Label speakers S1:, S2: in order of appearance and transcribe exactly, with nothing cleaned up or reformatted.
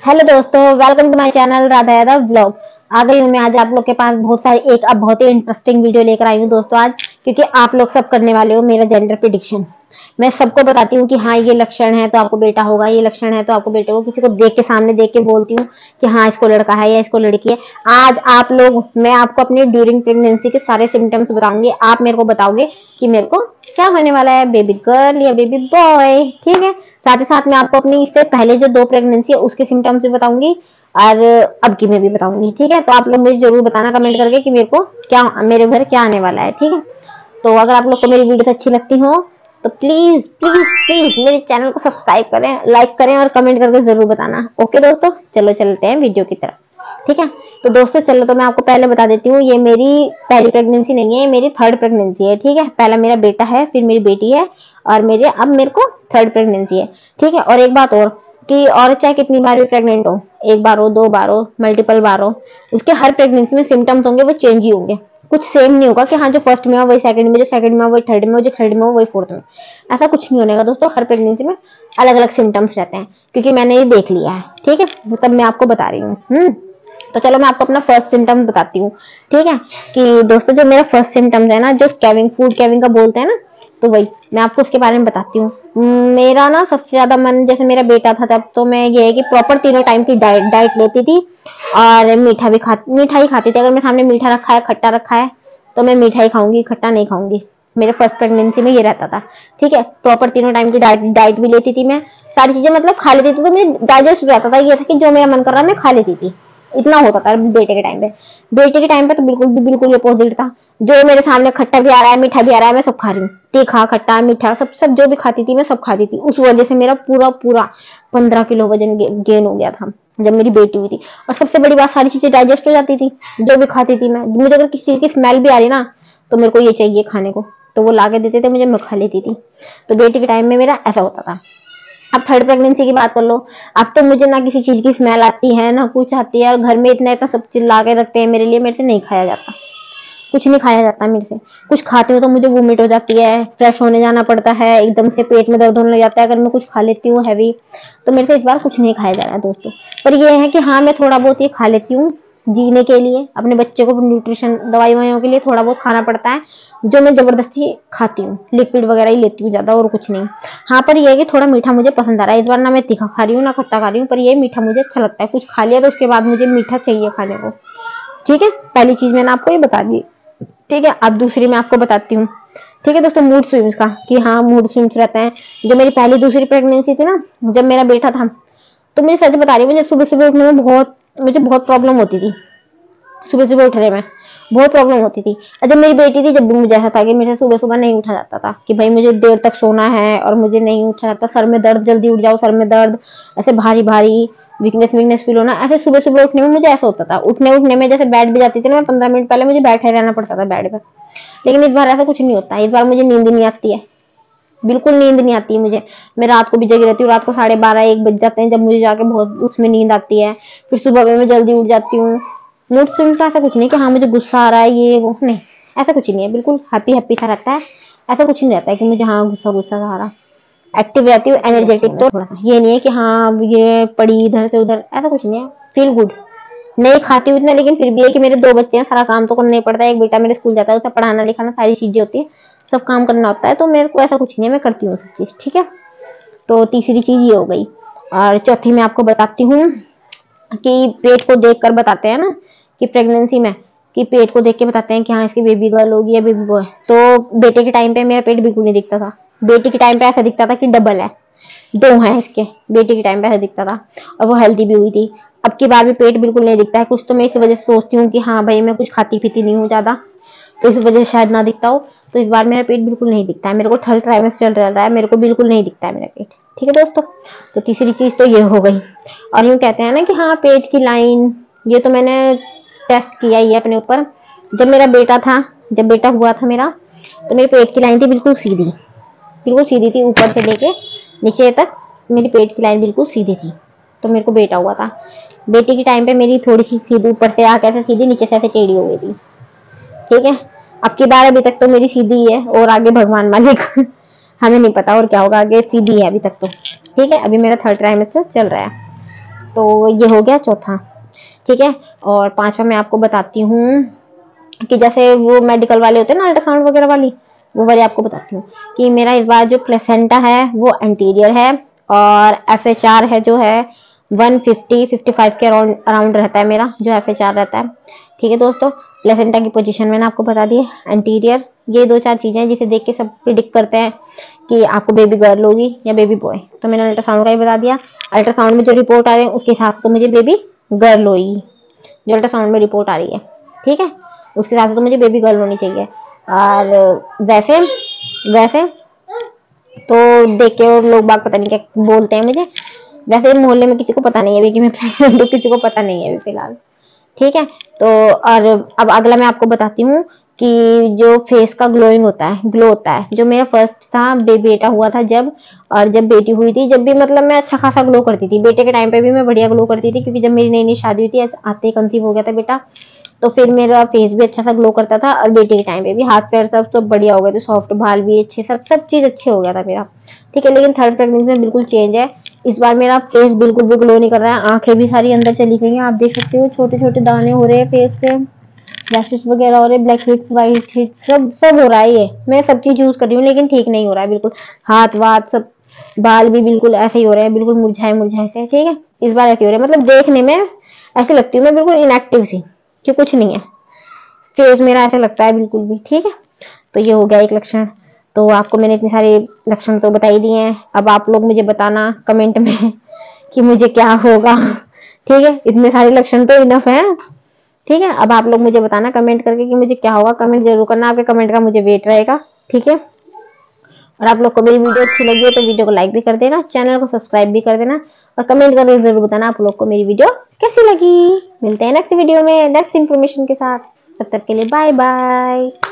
S1: Hello दोस्तों, welcome to my channel Radha Yadav vlog. आ गई हूँ मैं आज आप लोग के पास बहुत सारी एक अब बहुत ही इंटरेस्टिंग वीडियो लेकर आई हूँ दोस्तों आज, क्योंकि आप लोग सब करने वाले हो मेरा जेंडर प्रिडिक्शन। मैं सबको बताती हूँ कि हाँ ये लक्षण है तो आपको बेटा होगा, ये लक्षण है तो आपको बेटा होगा। किसी को देख के सामने देख के बोलती हूँ कि हाँ इसको लड़का है या इसको लड़की है। आज आप लोग मैं आपको अपनी ड्यूरिंग प्रेगनेंसी के सारे सिम्टम्स बताऊंगी। आप मेरे को बताओगे कि मेरे को क्या होने वाला है, बेबी गर्ल या बेबी बॉय। ठीक है, साथ ही साथ मैं आपको अपनी इससे पहले जो दो प्रेगनेंसी है उसके सिम्टम्स भी बताऊंगी और अब की मैं भी बताऊंगी। ठीक है, तो आप लोग मुझे जरूर बताना कमेंट करके कि मेरे को क्या मेरे घर क्या आने वाला है। ठीक है, तो अगर आप लोग को मेरी वीडियो अच्छी लगती हो तो प्लीज प्लीज प्लीज मेरे चैनल को सब्सक्राइब करें, लाइक करें और कमेंट करके जरूर बताना। ओके दोस्तों, चलो चलते हैं वीडियो की तरफ। ठीक है, तो दोस्तों चलो तो मैं आपको पहले बता देती हूँ, ये मेरी पहली प्रेगनेंसी नहीं है, ये मेरी थर्ड प्रेगनेंसी है। ठीक है, पहला मेरा बेटा है, फिर मेरी बेटी है और मेरे अब मेरे को थर्ड प्रेगनेंसी है। ठीक है, और एक बात और कि और चाहे कितनी बार भी प्रेग्नेंट हो, एक बार हो, दो बार हो, मल्टीपल बार हो, उसके हर प्रेगनेंसी में सिम्टम्स होंगे वो चेंज ही होंगे। कुछ सेम नहीं होगा कि हाँ जो फर्स्ट में हो वही सेकंड में, जो सेकंड में हो वही थर्ड में, जो थर्ड में हो वही फोर्थ में। ऐसा कुछ नहीं होने का दोस्तों। हर प्रेगनेंसी में अलग अलग सिम्टम्स रहते हैं, क्योंकि मैंने ये देख लिया है। ठीक है, तब मैं आपको बता रही हूँ। हम्म तो चलो मैं आपको अपना फर्स्ट सिम्टम बताती हूँ। ठीक है, कि दोस्तों जो मेरा फर्स्ट सिम्टम्स है ना, जो कैविंग फूड कैविंग का बोलते हैं ना, तो वही मैं आपको उसके बारे में बताती हूँ। मेरा ना सबसे ज्यादा मन, जैसे मेरा बेटा था तब तो मैं ये है कि प्रॉपर तीनों टाइम की डाइट डाइट लेती थी और मीठा भी खा मीठा ही खाती थी। अगर मेरे सामने मीठा रखा है, खट्टा रखा है तो मैं मीठा ही खाऊंगी, खट्टा नहीं खाऊंगी। मेरे फर्स्ट प्रेगनेंसी में ये रहता था। ठीक है, प्रॉपर तीनों टाइम की डाइट डाइट भी लेती थी मैं, सारी चीजें मतलब खा लेती थी, तो मुझे डाइजेस्ट हो जाता था। ये था कि जो मेरा मन कर रहा मैं खा लेती थी, इतना होता था। बेटे के टाइम पे बेटे के टाइम पे तो बिल्कुल भी बिल्कुल अपोजिट था। जो मेरे सामने खट्टा भी आ रहा है, मीठा भी आ रहा है, मैं सब खा रही हूँ। तीखा खट्टा मीठा सब सब जो भी खाती थी मैं सब खाती थी। उस वजह से मेरा पूरा पूरा पंद्रह किलो वजन गे, गेन हो गया था जब मेरी बेटी हुई थी। और सबसे बड़ी बात, सारी चीजें डाइजेस्ट हो जाती थी जो भी खाती थी मैं। मुझे अगर किसी चीज की स्मेल भी आ रही ना तो मेरे को ये चाहिए खाने को, तो वो लाके देते थे मुझे, मैं खा लेती थी। तो बेटी के टाइम में मेरा ऐसा होता था। अब थर्ड प्रेगनेंसी की बात कर लो। अब तो मुझे ना किसी चीज की स्मेल आती है ना कुछ आती है, और घर में इतना इतना सब चिल्ला के रखते हैं मेरे लिए, मेरे से नहीं खाया जाता, कुछ नहीं खाया जाता मेरे से। कुछ खाती हूँ तो मुझे वोमिट हो जाती है, फ्रेश होने जाना पड़ता है, एकदम से पेट में दर्द होने लग जाता है अगर मैं कुछ खा लेती हूँ हैवी। तो मेरे से इस बार कुछ नहीं खाया जा रहा है दोस्तों। पर ये है कि हाँ मैं थोड़ा बहुत ये खा लेती हूँ जीने के लिए, अपने बच्चे को न्यूट्रिशन दवाई ववाइयों के लिए थोड़ा बहुत खाना पड़ता है, जो मैं जबरदस्ती खाती हूँ। लिक्विड वगैरह ही लेती हूँ ज्यादा, और कुछ नहीं। हाँ, पर ये है कि थोड़ा मीठा मुझे पसंद आ रहा है इस बार। ना मैं तीखा खा रही हूँ ना खट्टा खा रही हूँ, पर ये मीठा मुझे अच्छा लगता है। कुछ खा लिया तो उसके बाद मुझे मीठा चाहिए खाने को। ठीक है, पहली चीज मैंने आपको ये बता दी। ठीक है, अब दूसरी मैं आपको बताती हूँ। ठीक है दोस्तों, मूड स्विंग्स का, कि हाँ मूड स्विंग्स रहते हैं। जो मेरी पहली दूसरी प्रेगनेंसी थी ना, जब मेरा बेटा था, तो मुझे सच बता रही हूँ, मुझे सुबह सुबह उठने में बहुत मुझे बहुत प्रॉब्लम होती थी। सुबह सुबह उठने में बहुत प्रॉब्लम होती थी। जब मेरी बेटी थी जब भी मुझे ऐसा था कि मेरे सुबह सुबह नहीं उठा जाता था, कि भाई मुझे देर तक सोना है और मुझे नहीं उठा जाता। सर में दर्द, जल्दी उठ जाओ, सर में दर्द, ऐसे भारी भारी वीकनेस वीकनेस फील होना, ऐसे सुबह सुबह उठने में मुझे ऐसा होता था। उठने उठने में जैसे बैठ भी जाती थी ना, मैं पंद्रह मिनट पहले मुझे बैठे रहना पड़ता था बेड पर। लेकिन इस बार ऐसा कुछ नहीं होता। इस बार मुझे नींद नहीं आती है, बिल्कुल नींद नहीं आती है मुझे। मैं रात को भी जगी रहती हूँ, रात को साढ़े बारह एक बज जाते हैं जब मुझे जाके बहुत उसमें नींद आती है। फिर सुबह में मैं जल्दी उठ जाती हूँ। मूड स्विंग का ऐसा कुछ नहीं कि हाँ मुझे गुस्सा आ रहा है ये वो, नहीं ऐसा कुछ नहीं है। बिल्कुल हैप्पी हैप्पी सा रहता है। ऐसा कुछ नहीं रहता है कि मुझे हाँ गुस्सा गुस्सा आ रहा। एक्टिव रहती हूँ, एनर्जेटिक। तो थोड़ा ये नहीं है कि हाँ ये पड़ी इधर से उधर, ऐसा कुछ नहीं है। Feel good. नहीं खाती हूँ इतना, लेकिन फिर भी है कि मेरे दो बच्चे हैं, सारा काम तो करना ही पड़ता है। एक बेटा मेरे स्कूल जाता है, उसे पढ़ाना लिखाना सारी चीजें होती है, सब काम करना होता है। तो मेरे को ऐसा कुछ नहीं है, मैं करती हूँ सब चीज। ठीक है, तो तीसरी चीज ये हो गई। और चौथी मैं आपको बताती हूँ कि पेट को देख कर बताते हैं ना कि प्रेगनेंसी में, कि पेट को देख के बताते हैं कि हाँ इसकी बेबी गर्ल होगी या बेबी बॉय। तो बेटे के टाइम पे मेरा पेट बिल्कुल नहीं दिखता था। बेटी के टाइम पे ऐसा दिखता था कि डबल है, दो है इसके। बेटी के टाइम पे ऐसा दिखता था, और वो हेल्दी भी हुई थी। अब की बार भी पेट बिल्कुल नहीं दिखता है। कुछ तो मैं इस वजह से सोचती हूँ कि हाँ भाई मैं कुछ खाती पीती नहीं हूँ ज्यादा, तो इस वजह से शायद ना दिखता हो। तो इस बार मेरा पेट बिल्कुल नहीं दिखता है। मेरे को थर्ड ट्राइमेस्टर चल रहा है, मेरे को बिल्कुल नहीं दिखता है मेरा पेट। ठीक है दोस्तों, तो तीसरी चीज तो ये हो गई। और यूं कहते हैं ना कि हाँ पेट की लाइन, ये तो मैंने टेस्ट किया ही है अपने ऊपर। जब मेरा बेटा था, जब बेटा हुआ था मेरा, तो मेरे पेट की लाइन थी बिल्कुल सीधी, बिल्कुल सीधी थी, ऊपर से लेके नीचे तक मेरी पेट की लाइन बिल्कुल सीधी थी। तो मेरे को बेटा हुआ था। बेटी की टाइम पे मेरी थोड़ी सी सीधी, ऊपर से आके ऐसे सीधी, नीचे से ऐसे टेढ़ी हो गई थी। ठीक है, अब की बार अभी तक तो मेरी सीधी ही है, और आगे भगवान मालिक हमें नहीं पता और क्या होगा आगे। सीधी है अभी तक तो। ठीक है, अभी मेरा थर्ड ट्राइमेस्टर चल रहा है। तो ये हो गया चौथा, ठीक है। और पांचवा मैं आपको बताती हूँ कि जैसे वो मेडिकल वाले होते हैं ना, अल्ट्रासाउंड वगैरह वाली, वो वाली आपको बताती हूँ कि मेरा इस बार जो प्लेसेंटा है वो एंटीरियर है, और एफ एच आर है जो है वन फिफ्टी फिफ्टी फाइव के अराउंड अराउंड रहता है मेरा जो एफ एच आर रहता है, ठीक है दोस्तों। प्लेसेंटा की पोजीशन मैंने आपको बता दी, एंटीरियर, ये दो चार चीजें जिसे देख के सब प्रिडिक्ट करते हैं कि आपको बेबी गर्ल होगी या बेबी बॉय। तो मैंने अल्ट्रासाउंड का ही बता दिया, अल्ट्रासाउंड में जो रिपोर्ट आ रहे हैं उसके हिसाब से तो मुझे बेबी गर्ल होगी, जो अल्ट्रासाउंड में रिपोर्ट आ रही है, ठीक है, उसके हिसाब से तो मुझे बेबी गर्ल होनी चाहिए। और वैसे वैसे तो देख के और लोग बाग पता नहीं क्या बोलते हैं मुझे, वैसे मोहल्ले में किसी को पता नहीं है अभी कि मैं प्रेग्नेंट हूँ, किसी को पता नहीं है अभी फिलहाल, ठीक है। तो और अब अगला मैं आपको बताती हूँ कि जो फेस का ग्लोइंग होता है, ग्लो होता है, जो मेरा फर्स्ट था बेबी बेटा हुआ था जब, और जब बेटी हुई थी जब भी मतलब मैं अच्छा खासा ग्लो करती थी, बेटे के टाइम पे भी मैं बढ़िया ग्लो करती थी, क्योंकि जब मेरी नई नई शादी हुई थी आते ही कंसीव हो गया था बेटा, तो फिर मेरा फेस भी अच्छा सा ग्लो करता था, और बेटे के टाइम पे भी हाथ पैर सब सब बढ़िया हो गए थे, सॉफ्ट, बाल भी अच्छे, सब सब चीज अच्छे हो गया था मेरा, ठीक है। लेकिन थर्ड प्रेगनेंसी में बिल्कुल चेंज है, इस बार मेरा फेस बिल्कुल भी ग्लो नहीं कर रहा है, आंखें भी सारी अंदर चली गई हैं, आप देख सकते हो छोटे छोटे दाने हो रहे हैं फेस पे, रैशेस वगैरह हो रहे हैं, ब्लैक हेड्स, व्हाइट हेड्स, सब सब हो रहा है, ये मैं सब चीज यूज कर रही हूँ लेकिन ठीक नहीं हो रहा है बिल्कुल, हाथ वाथ सब, बाल भी बिल्कुल ऐसे ही हो रहे हैं, बिल्कुल मुरझाए मुरझाए से, ठीक है। इस बार ऐसे हो रहे हैं, मतलब देखने में ऐसे लगती हूँ मैं बिल्कुल इनएक्टिव सी कि कुछ नहीं है, फेस मेरा ऐसा लगता है बिल्कुल भी, ठीक है। तो ये हो गया एक लक्षण। तो आपको मैंने इतने सारे लक्षण तो बता ही दिए हैं, अब आप लोग मुझे बताना कमेंट में कि मुझे क्या होगा, ठीक है, इतने सारे लक्षण तो इनफ है, ठीक है। अब आप लोग मुझे बताना कमेंट करके कि मुझे क्या होगा, कमेंट जरूर करना, आपके कमेंट का मुझे वेट रहेगा, ठीक है। और आप लोग को मेरी वीडियो अच्छी लगी है तो वीडियो को लाइक भी कर देना, चैनल को सब्सक्राइब भी कर देना, और कमेंट करके जरूर बताना आप लोग को मेरी वीडियो कैसी लगी। मिलते हैं नेक्स्ट वीडियो में नेक्स्ट इन्फॉर्मेशन के साथ, तब तक के लिए बाय बाय।